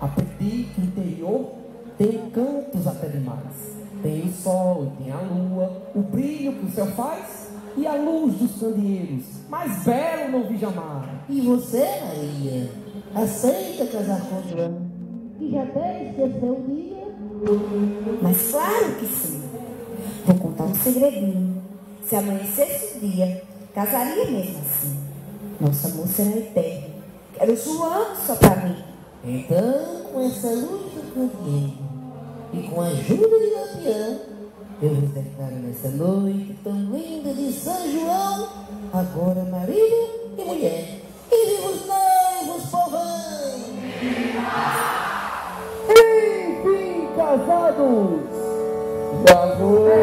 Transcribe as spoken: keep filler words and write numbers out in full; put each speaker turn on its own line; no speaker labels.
Aprendi que o interior tem cantos até demais. Tem o sol, tem a lua, o brilho que o céu faz e a luz dos candeeiros. Mais belo não vi jamais.
E você, Maria, aceita casar com o João? Que já até esqueceu o dia?
Mas claro que sim. Vou contar um segredinho. Se amanhecesse o dia, casaria mesmo assim. Nosso amor será eterno. Quero João só pra mim.
Então, com essa luz do candeeiro e com a ajuda de Lampião, eu vos declaro nessa noite tão linda de São João, agora marido e mulher. E vivos noivos, povão!
Enfim, casados! Bravo!